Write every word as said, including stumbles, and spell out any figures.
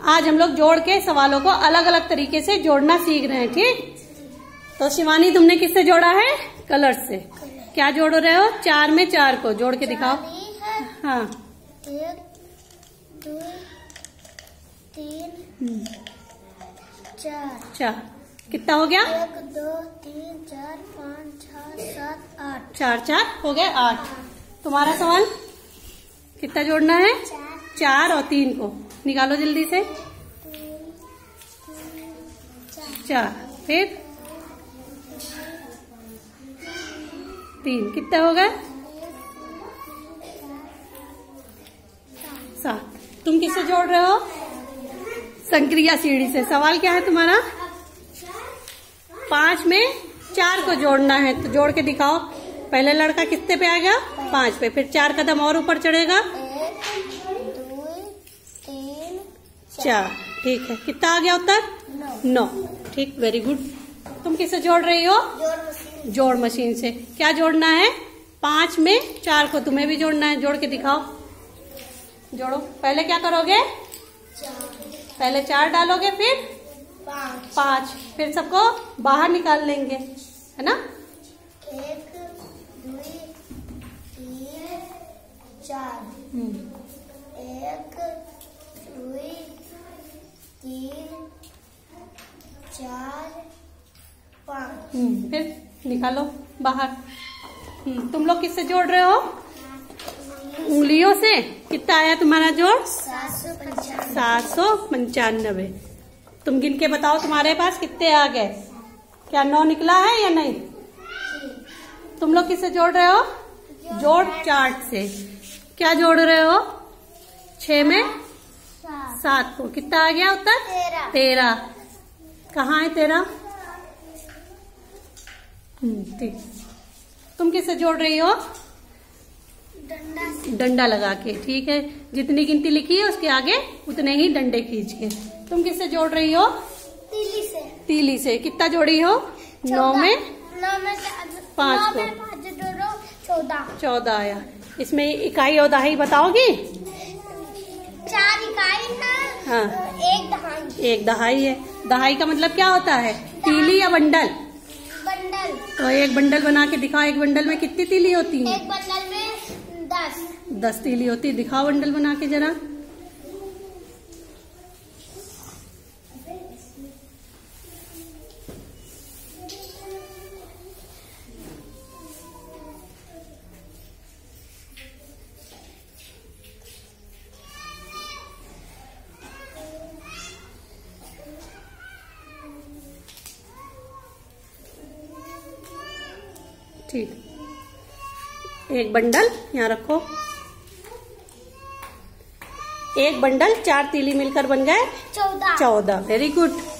आज हम लोग जोड़ के सवालों को अलग अलग तरीके से जोड़ना सीख रहे हैं। ठीक, तो शिवानी तुमने किससे जोड़ा है? कलर से। क्या जोड़ रहे हो? चार में चार को जोड़ के दिखाओ। हाँ, एक, दो, तीन, चार। चार कितना हो गया? एक, दो, तीन, चार, पाँच, छह, सात, आठ। चार चार हो गए आठ। तुम्हारा सवाल कितना जोड़ना है? चार, चार और तीन को निकालो जल्दी से। चार, फिर तीन, कितना हो गया? सात। तुम किससे जोड़ रहे हो? संक्रिया सीढ़ी से। सवाल क्या है तुम्हारा? पांच में चार को जोड़ना है, तो जोड़ के दिखाओ। पहले लड़का कितने पे आ गया? पांच पे, फिर चार कदम और ऊपर चढ़ेगा। एक, दो, तीन, चार। ठीक है, कितना आ गया उत्तर? नौ। नौ। ठीक, वेरी गुड। तुम किससे जोड़ रही हो? जोड़ मशीन। जोड़ मशीन से। क्या जोड़ना है? पांच में चार को तुम्हें भी जोड़ना है। जोड़ के दिखाओ। जोड़ो। पहले क्या करोगे? पहले चार डालोगे, फिर पाँच, पांच, फिर सबको बाहर निकाल लेंगे, है ना? एक, दो, तीन, चार। एक, दो, तीन, चार, पाँच। हम्म, फिर निकालो बाहर। हम्म, तुम लोग किससे जोड़ रहे हो? उंगलियों से। कितना आया तुम्हारा जोड़? सात सौ पंचानवे। सात सौ पंचानबे। तुम गिन के बताओ तुम्हारे पास कितने आ गए? क्या नौ निकला है या नहीं? तुम लोग किससे जोड़ रहे हो? जोड़ चार्ट से। क्या जोड़ रहे हो? छह में सात, सात को। कितना आ गया उत्तर? तेरह। तेरह। कहाँ है तेरह? हम्म, ठीक। तुम किससे जोड़ रही हो? डंडा से। डंडा लगा के। ठीक है, जितनी गिनती लिखी है उसके आगे उतने ही डंडे खींच के। तुम किससे जोड़ रही हो? तीली से। तीली से। कितना जोड़ी हो? नौ में नौ में पाँच नौ को। में पाँच जोड़ो, चौदह। चौदह आया। इसमें इकाई और दहाई बताओगी? चार इकाई है। हाँ, एक दहाई। एक दहाई है। दहाई का मतलब क्या होता है? तीली या बंडल? बंडल। तो एक बंडल बना के दिखाओ। एक बंडल में कितनी तीली होती है? एक बंडल में दस। दस तीली होती है। दिखाओ बंडल बना के जरा। ठीक, एक बंडल यहाँ रखो। एक बंडल चार तीली मिलकर बन गए चौदह। चौदह। Very good.